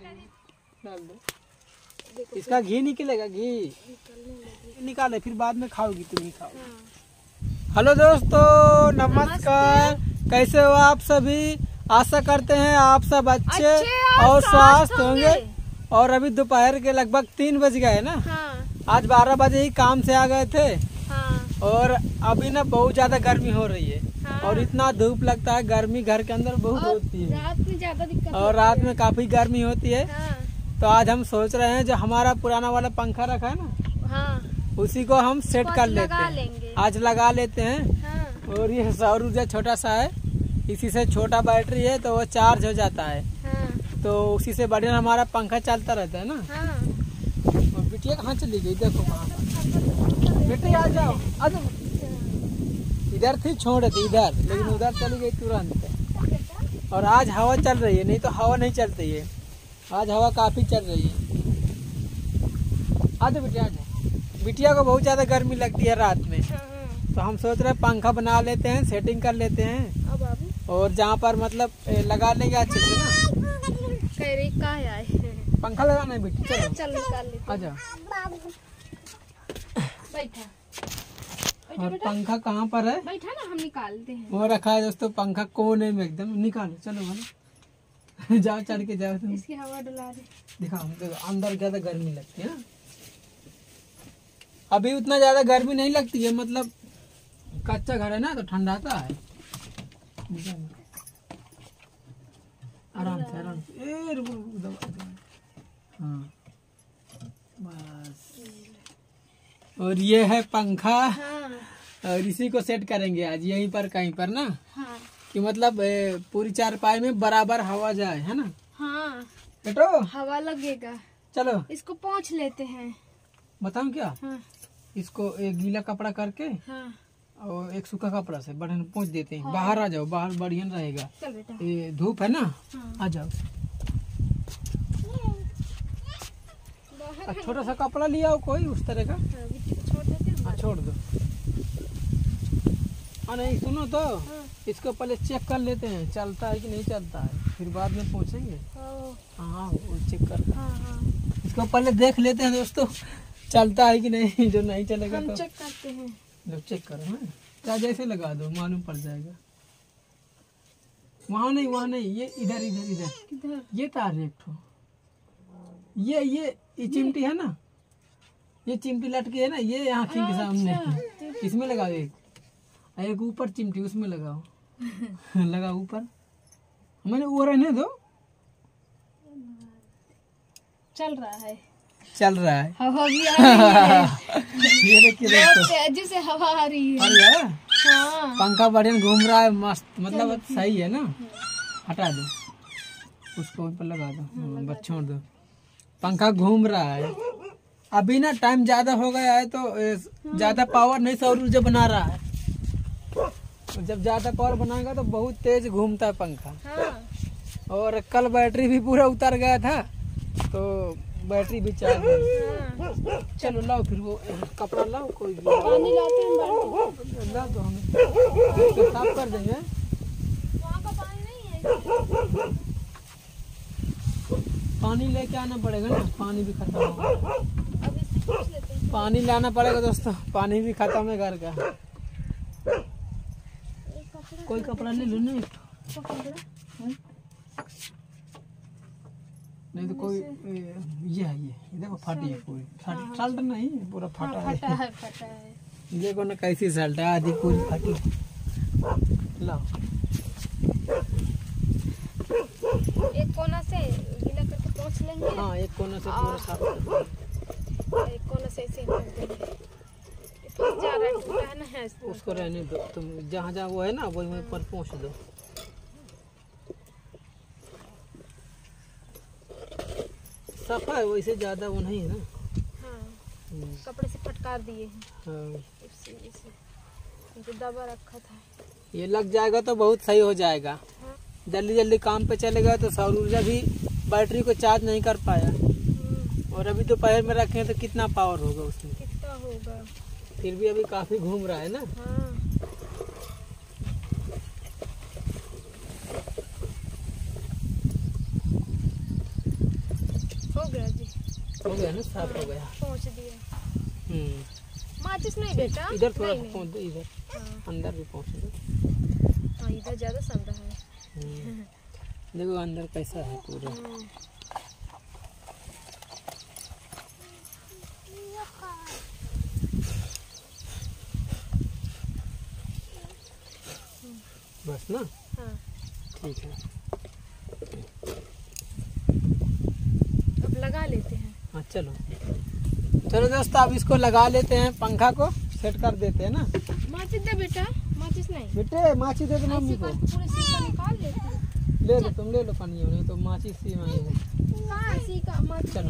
डाल दो। इसका घी निकलेगा, घी निकाले फिर बाद में खाओगी, तुम ही खाओ। हेलो दोस्तों, नमस्कार। कैसे हो आप सभी? आशा करते हैं आप सब अच्छे और स्वस्थ होंगे। और अभी दोपहर के लगभग 3 बज गए ना। आज 12 बजे ही काम से आ गए थे। और अभी ना बहुत ज्यादा गर्मी हो रही है। और इतना धूप लगता है, गर्मी घर के अंदर बहुत होती है। रात में ज्यादा दिक्कत और रात में काफी गर्मी होती है। तो आज हम सोच रहे हैं जो हमारा पुराना वाला पंखा रखा है ना, उसी को हम सेट कर लेते हैं। आज लगा लेते हैं। और ये सौर ऊर्जा छोटा सा है, इसी से छोटा बैटरी है तो वो चार्ज हो जाता है। तो उसी से बढ़िया हमारा पंखा चलता रहता है ना। और बिटिया कहाँ चली गई? देखो बेटी आ जाओ, आ जाओ। इधर थी, छोड़ थी इधर, लेकिन उधर चली गई तुरंत। और आज हवा चल रही है, नहीं तो हवा नहीं चलती है। आज हवा काफी चल रही है। आ जाओ बिटिया, आ जाओ। बिटिया को बहुत ज्यादा गर्मी लगती है रात में। तो हम सोच रहे हैं पंखा बना लेते हैं, सेटिंग कर लेते हैं। और जहाँ पर मतलब लगा लेंगे अच्छे से ना। पंखा लगाना है बेटी, चलो चलो निकाल लेते हैं। आ जाओ। बैठा और पंखा कहाँ पर है? बैठा ना, हम निकालते हैं। वो रखा है दोस्तों, पंखा कोने में एकदम। निकालो, चलो भाई। जाओ, चढ़ के जाओ तुम। इसकी हवा डुला दे। दिखाओ, देखो अंदर ज्यादा गर्मी लगती है ना। अभी उतना ज्यादा गर्मी नहीं लगती है, मतलब कच्चा घर है ना तो ठंडाता है। आराम से, आराम से। हाँ बस। और ये है पंखा। और इसी को सेट करेंगे आज यहीं पर कहीं पर ना। कि मतलब पूरी चारपाई में बराबर हवा जाए, है ना। बेटो हवा लगेगा। चलो इसको पोंछ लेते हैं। बताऊं क्या? इसको एक गीला कपड़ा करके और एक सूखा कपड़ा से बढ़िया पोंछ देते हैं। बाहर आ जाओ, बाहर बढ़िया रहेगा। चल बेटा, ये धूप है ना। आ जाओ। छोटा सा कपड़ा लिया हो कोई उस तरह का। छोड़ दो। नहीं सुनो तो, इसको पहले चेक कर लेते हैं चलता है कि नहीं चलता है, फिर बाद में पहुँचेंगे। हाँ वो चेक कर। इसको पहले देख लेते हैं दोस्तों, चलता है कि नहीं। जो नहीं चलेगा तो चेक करते हैं। जब चेक करो ना, क्या जैसे लगा दो, मालूम पड़ जाएगा। वहाँ नहीं, ये इधर इधर इधर। ये तार एक ठो, ये चिमटी है ना, ये चिमटी लटकी है ना, ये आँखी के सामने। इसमें लगाओ एक ऊपर चिमटी, उसमें लगाओ। लगाओ ऊपर। मैंने वो रहने दो। चल रहा है हवा भी आ रही है। ये देखिए दोस्तों, तेजी से हवा आ रही है। अरे पंखा बढ़िया घूम रहा है, मस्त, मतलब सही है ना। हटा दो उसको, ऊपर लगा दो, बस छोड़ दो। पंखा घूम रहा है। अभी ना टाइम ज्यादा हो गया है तो ज्यादा पावर नहीं सौर ऊर्जा बना रहा है। जब ज्यादा पावर बनाएगा तो बहुत तेज घूमता है पंखा। और कल बैटरी भी पूरा उतर गया था तो बैटरी भी चार्ज है। चलो लाओ फिर वो कपड़ा लाओ, कोई पानी लाते हैं। ला दो, हमें तो साफ कर देंगे। वहाँ का पानी नहीं है। पानी लेके आना पड़ेगा ना, पानी भी खत्म हो गया। अब इससे पूछ लेते हैं। पानी पानी लाना पड़ेगा दोस्तों, पानी भी खत्म है घर का। कोई कपड़ा ले लो ना, नहीं तो कोई ये देखो फाटी है पूरी। शर्ट नहीं पूरा फटा है। देखो ना कैसी शर्ट है, आधी पूरी फटी। लाओ एक कोना से गीला करके पोंछ लेंगे। हाँ, एक कोना से पूरा साफ कर। एक कोना से ऐसे कर देंगे। फंस जा रहा है, टूटा है ना। उसको रहने दो, तुम जहाँ जहाँ वो है ना वही पर पहुँच दो। सफा है, वैसे ज्यादा वो नहीं है ना। कपड़े से फटकार दिए हैं। हाँ, जो दबा रखा था ये लग जाएगा तो बहुत सही हो जाएगा। जल्दी जल्दी काम पे चलेगा तो सौर ऊर्जा भी बैटरी को चार्ज नहीं कर पाया। और अभी दोपहर में रखे तो कितना पावर होगा उसमें, कितना होगा। फिर भी अभी काफी घूम रहा है ना। हो गया ना, साफ हो गया। पहुँच दिया। माचिस नहीं बेटा, इधर थोड़ा पहुँच दो, इधर अंदर भी पहुँच दो। हाँ इधर ज्यादा सड़ रहा है। देखो अंदर कैसा है पूरा। बस ना। हाँ ठीक है, अब लगा लेते हैं। हाँ चलो चलो दोस्तों, अब इसको लगा लेते हैं, पंखा को सेट कर देते हैं ना। माचिस दे बेटा, माचिस नहीं बेटे, माचिस दे दो मम्मी को। पूरे सीका निकाल लेते हैं। ले लो, तुम ले लो पानी, नहीं तो माचिस ही मांगी है। कहाँ सीका माचिस? चलो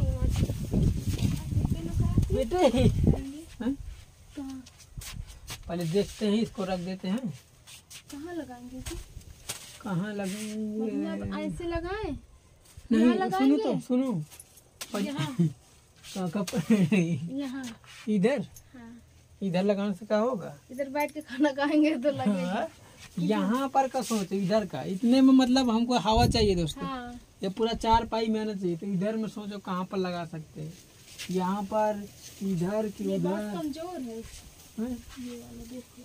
बेटे, पहले देखते हैं, इसको रख देते हैं। कहाँ लगाएंगे जी? कहाँ लगेंगे? मतलब ऐसे लगाएं? नहीं, सुनो तो सुनो, यहाँ यहाँ इधर हाँ। इधर लगाने से क्या होगा? इधर बैठ के खाना खाएंगे तो लगेगा। हाँ, यहाँ पर का सोचो, इधर का इतने में मतलब हमको हवा चाहिए दोस्तों। हाँ। ये पूरा 4 पाई मेहनत चाहिए, तो इधर में सोचो कहाँ पर लगा सकते हैं। यहाँ पर, इधर की ये उधर। बहुत कमजोर है। हाँ? ये वाला देखो।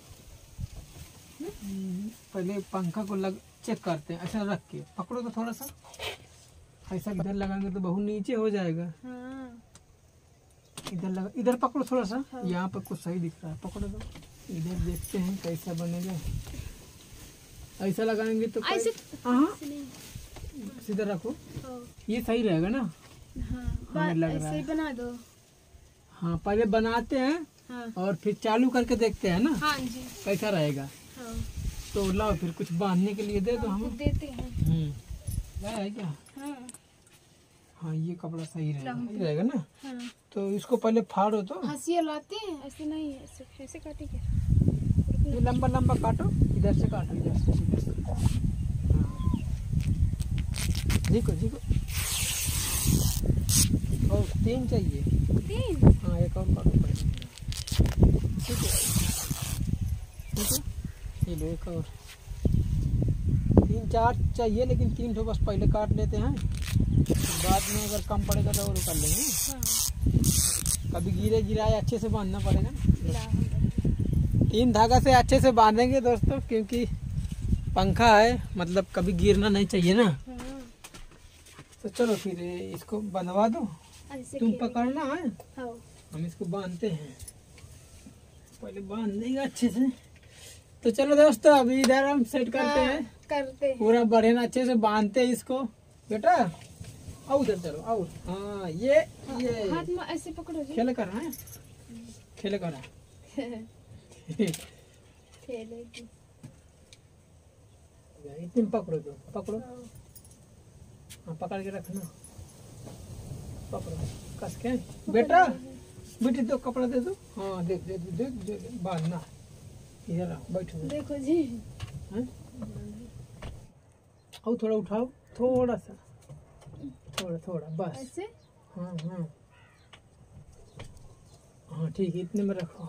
पहले पंखा को चेक करते हैं। ऐसा रख के पकड़ो तो थोड़ा सा, ऐसा इधर लगाएंगे तो बहुत नीचे हो जाएगा। हाँ। इधर लगा, इधर पकड़ो थोड़ा सा। हाँ। यहाँ पर कुछ सही दिख रहा है, पकड़ो तो। इधर देखते हैं कैसा बनेगा। ऐसा लगाएंगे तो ऐसे हाँ, सीधा रखो, ये सही रहेगा ना। हमें लग रहा ऐसे ही है। बना दो। हाँ, पहले बनाते हैं हाँ। और फिर चालू करके देखते हैं ना हाँ जी। कैसा रहेगा। हाँ। तो लाओ फिर कुछ बांधने के लिए दे दो हमें। देते हैं। है क्या? हाँ। हाँ, ये कपड़ा सही रहेगा ना। हाँ। तो इसको पहले फाड़ो तो। हंसिया लाते हैं, ऐसे नहीं है, ऐसे ऐसे काटेंगे। ये लंबा लंबा काटो, इधर से काटो, इधर से, इधर से। हाँ, देखो देखो, और 3 चाहिए। 3? हाँ, एक और काटो पहले। ठीक है, ठीक है, ये लो एक और। 3-4 चाहिए, लेकिन 3 तो बस पहले काट लेते हैं, बाद में अगर कम पड़ेगा तो और कर लेंगे। हाँ। कभी गिराए अच्छे से बांधना पड़ेगा ना। 3 धागा से अच्छे से बांधेंगे दोस्तों, क्योंकि पंखा है, मतलब कभी गिरना नहीं चाहिए ना। हाँ। तो चलो फिर इसको बंधवा दो, तुम पकड़ना है। हाँ। हम इसको बांधते हैं, पहले बांध देंगे अच्छे से। तो चलो दोस्तों, अभी इधर हम सेट करते हैं, पूरा बढ़िया अच्छे से बांधते हैं इसको। बेटा आओ उधर, चलो आओ। हाँ, ये हाथ में ऐसे पकड़ो जी। खेल कर रहा है, खेल कर रहा है। तुम पकड़ो, दो पकड़ो। हाँ, पकड़ के रखना, पकड़ो कस के। बेटा बेटी दो, कपड़ा दे दो। हाँ, देख देख देख देख, बांधना। इधर आओ, बैठो। देखो जी। आओ, थोड़ा उठाओ, थोड़ा सा, थोड़ा थोड़ा बस। ऐसे? हाँ हाँ हाँ, ठीक है, इतने में रखो।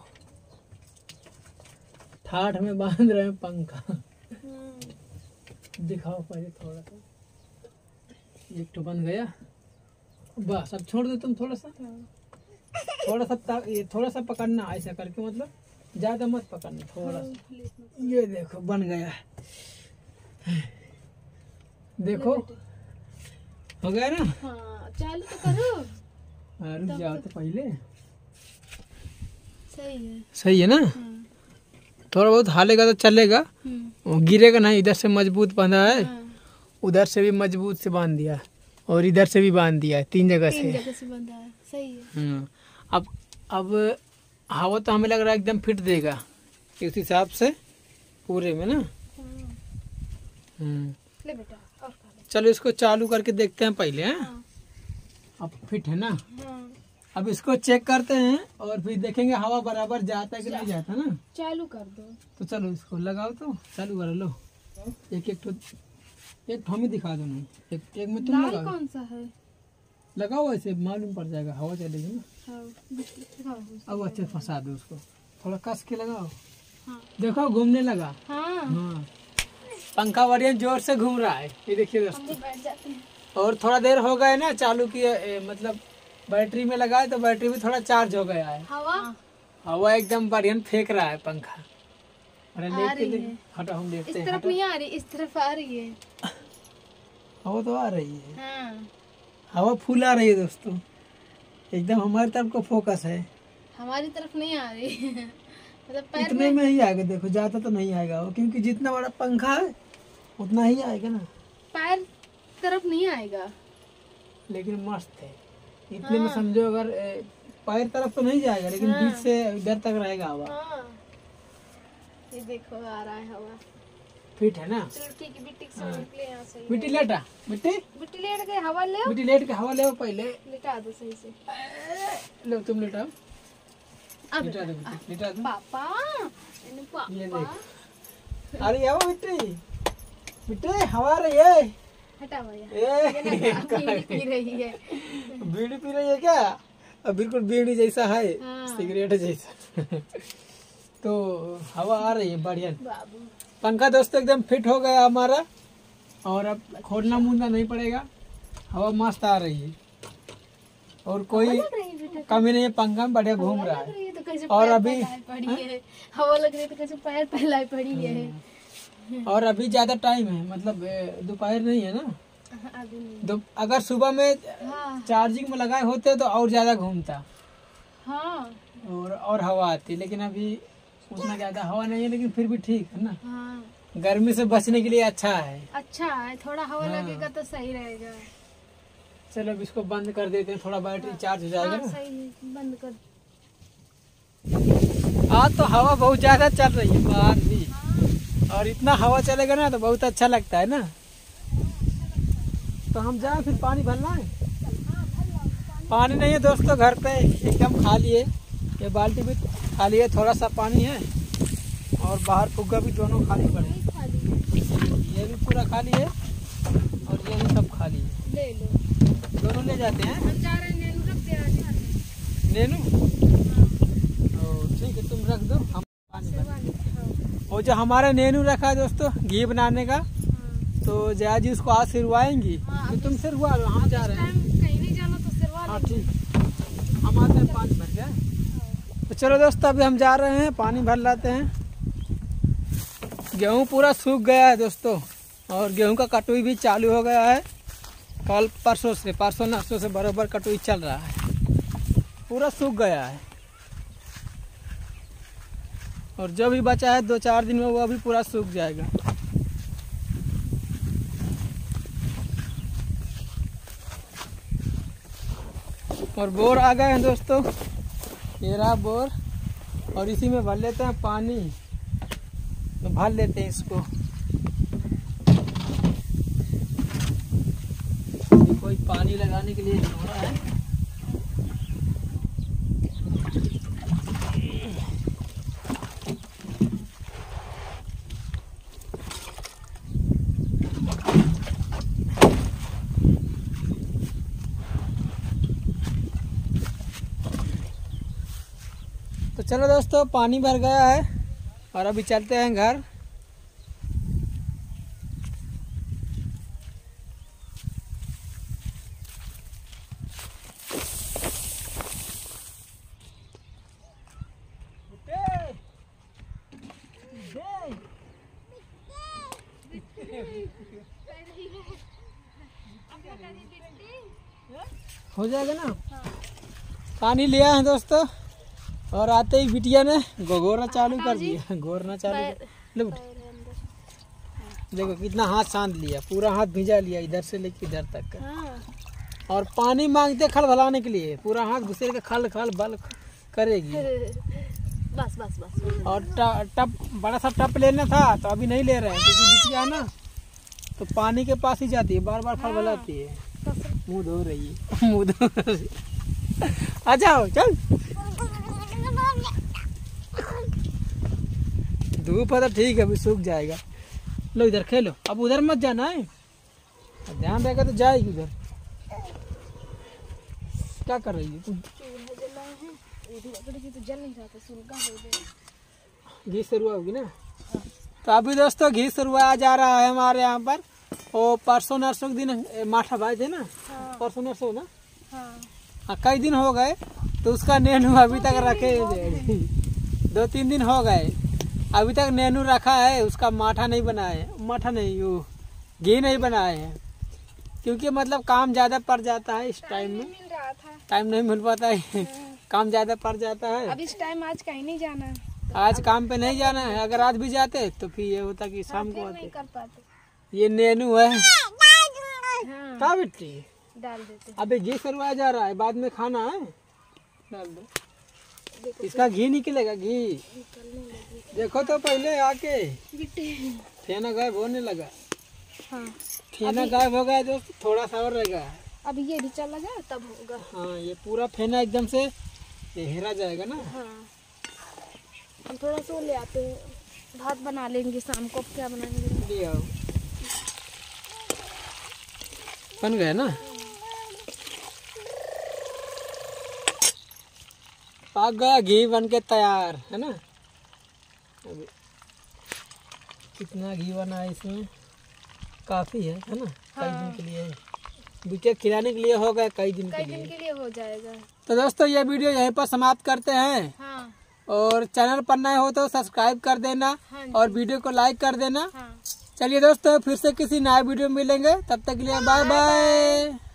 ठाठ में बांध रहे हैं पंखा। दिखाओ पहले थोड़ा सा। एक तो बन गया, बस अब छोड़ दो तुम थोड़ा सा। ये थोड़ा सा पकड़ना, ऐसा करके, मतलब ज्यादा मत पकड़ना, थोड़ा सा। ये देखो बन गया, देखो हो गया ना। हाँ, चालू तो करो। रुक जाओ तो पहले। सही है ना। थोड़ा बहुत हालेगा तो चलेगा, वो गिरेगा नहीं। इधर से मजबूत बांधा है, उधर से भी मजबूत से बांध दिया, और इधर से भी बांध दिया है, 3 जगह से बांधा है। सही है। अब हवा तो हमें लग रहा है एकदम फिट देगा इस हिसाब से पूरे में ना। ले बेटा, और चलो इसको चालू करके देखते हैं पहले। अब फिट है ना। अब इसको चेक करते हैं और फिर देखेंगे हवा बराबर जाता है कि नहीं जाता ना। चालू कर दो। तो चलो इसको लगाओ, तो चालू कर लो। एक हम ही दिखा दो, नहीं एक में तुम लगाओ। कौन सा है? लगाओ, ऐसे मालूम पड़ जाएगा, हवा चलेगी ना। अब अच्छे फंसा दो उसको, थोड़ा कस के लगाओ। देखो घूमने लगा। हाँ, पंखा बढ़िया जोर से घूम रहा है, ये देखिए दोस्तों। और थोड़ा देर हो गए ना चालू किए, मतलब बैटरी में लगाए तो बैटरी भी थोड़ा चार्ज हो गया है। हवा एकदम बढ़िया फेंक रहा है पंखा। हटा हम देखते हैं। इस तरफ नहीं आ रही, इस तरफ आ रही है। हवा तो आ रही है। हवा फुल आ रही है दोस्तों, एकदम हमारी तरफ को फोकस है। हमारी तरफ नहीं आ रही मतलब पैर इतने में ही आएगा। देखो ज्यादा तो नहीं आएगा वो, क्योंकि जितना बड़ा पंखा है उतना ही आएगा ना। पैर तरफ नहीं आएगा, लेकिन मस्त है। इतने में समझो, अगर पैर तरफ तो नहीं जाएगा, लेकिन बीच से इधर तक रहेगा हवा। ये देखो आ रहा है हवा, फिट है ना। मिट्टी लेटा, मिट्टी लेट के हवा ले, मिट्टी लेट के हवा ले। पहले लेटा दो सही से। लो तुम लेटाओ, लेटा दो, लेटा दो पापा। ये देख, अरे आओ मिट्टी, मिट्टी हवा रही है। हटा भैया, बीड़ी पी रही है। बीड़ी पी रही है क्या? अब बिल्कुल बीड़ी जैसा है, सिगरेट जैसा। तो हवा आ रही है बढ़िया। पंखा दोस्तों एकदम फिट हो गया हमारा, और अब खोलना मुंडना नहीं पड़ेगा। हवा मस्त आ रही है और कोई कमी नहीं है। पंखा में बढ़िया घूम रहा है। और अभी हवा लग रही है तो कैसे पैर फैलाई पड़ी है। और अभी ज्यादा टाइम है, मतलब दोपहर नहीं है ना। अगर सुबह में चार्जिंग में लगाए होते तो और ज्यादा घूमता और हवा आती, लेकिन अभी उतना ज्यादा हवा नहीं है, लेकिन फिर भी ठीक है ना। गर्मी से बचने के लिए अच्छा है। अच्छा है, थोड़ा हवा लगेगा तो सही रहेगा। चलो अब इसको बंद कर देते हैं, थोड़ा बैटरी चार्ज हो जाएगा ना। सही है, बंद कर। आज तो हवा बहुत ज्यादा चल रही है बाहर भी, और इतना हवा चलेगा ना तो बहुत अच्छा लगता है ना। तो हम जाए फिर पानी भरना है। पानी नहीं है दोस्तों, घर पे एकदम खाली है। ये बाल्टी भी खाली है, थोड़ा सा पानी है, और बाहर फुग्गा भी दोनों खाली पड़े। ये भी पूरा खाली है और ये भी सब खाली है। ले लो, दोनों ले जाते हैं। हम जा रहे हैं नेनू रख दे। नेनू ठीक है, तुम रख दो, हम पानी भर। और जो हमारा नेनू रखा है दोस्तों घी बनाने का, तो जया जी उसको आज सिरवाएंगी। तो तुम सिरवा लो, हम जा रहे हैं। कहीं नहीं जाना तो सिरवा। हाँ ठीक, हम आते हैं, पानी भर गया। तो चलो दोस्तों अभी हम जा रहे हैं, पानी भर लाते हैं। गेहूं पूरा सूख गया है दोस्तों, और गेहूं का कटोई भी चालू हो गया है। कल परसों नरसों से बराबर कटोई चल रहा है, पूरा सूख गया है। और जो भी बचा है 2-4 दिन में वो भी पूरा सूख जाएगा। और बोर आ गए हैं दोस्तों, ये रहा बोर, और इसी में भर लेते हैं पानी। तो भर लेते हैं इसको। कोई पानी लगाने के लिए हो रहा है। तो चलो दोस्तों पानी भर गया है, और अभी चलते हैं घर। हो जाएगा ना। पानी लिया है दोस्तों, और आते ही बिटिया ने गोरना चालू कर दिया। गोरना चालू लो, देखो कितना हाथ सांध लिया, पूरा हाथ भिजा लिया इधर से लेके इधर तक का। और पानी मांगते खल भलाने के लिए पूरा हाथ घुसेर के खल खल बल करेगी। बस बस बस। और टप बड़ा सा टप लेना था तो अभी नहीं ले रहे हैं, क्योंकि बिटिया ना तो पानी के पास ही जाती है, बार बार खल भलाती है। मुँह धो रही है, मुँह धो रही है। आ जाओ चल, धूप है तो ठीक है, अभी सूख जाएगा। लो इधर खेलो, अब उधर मत जाना है, ध्यान रहेगा तो जाएगी उधर। क्या कर रही है तुम? घी सरुआ होगी ना। तो अभी दोस्तों घी सरुआ जा रहा है हमारे यहाँ पर। वो परसों नरसों के दिन माठा भाई थे ना, परसों नरसों ना, कई दिन हो गए तो उसका नेनू अभी तक रखे 2-3 दिन हो गए, अभी तक नेनू रखा है, उसका माठा नहीं बना है, माठा नहीं वो घी नहीं बनाए है, क्योंकि मतलब काम ज्यादा पड़ जाता है इस टाइम में, टाइम नहीं मिल पाता है, काम ज्यादा पड़ जाता है। अब इस टाइम आज कहीं नहीं जाना है, आज काम पे नहीं जाना है, अगर आज भी जाते तो फिर ये होता कि शाम को आते। कर पाते। ये नेनू है हाँ, बेटी डाल देते। अबे घी सरवाया जा रहा है, बाद में खाना है, डाल दो, इसका घी निकलेगा, घी देखो तो पहले आके फेना गायब होने लगा। हाँ, फेना गायब हो गया दोस्त, थोड़ा सा और रहेगा, अब ये भी चला जाए तब होगा। हाँ ये पूरा फेना एकदम से हेरा जाएगा ना। हाँ, हम थोड़ा सा ले आते हैं, भात बना लेंगे शाम को। क्या बनाएंगे? ले आओ, बन गया ना, पक गया, घी बन के तैयार है ना। अभी कितना घी बना है इसमें, काफी है ना। हाँ। कई दिन के लिए बिटिया खिलाने के लिए हो गया, कई दिन के लिए हो जाएगा। तो दोस्तों ये वीडियो यहीं पर समाप्त करते हैं। हाँ। और चैनल पर नए हो तो सब्सक्राइब कर देना। हाँ, और वीडियो को लाइक कर देना। हाँ। चलिए दोस्तों फिर से किसी नए वीडियो में मिलेंगे, तब तक के लिए बाय बाय।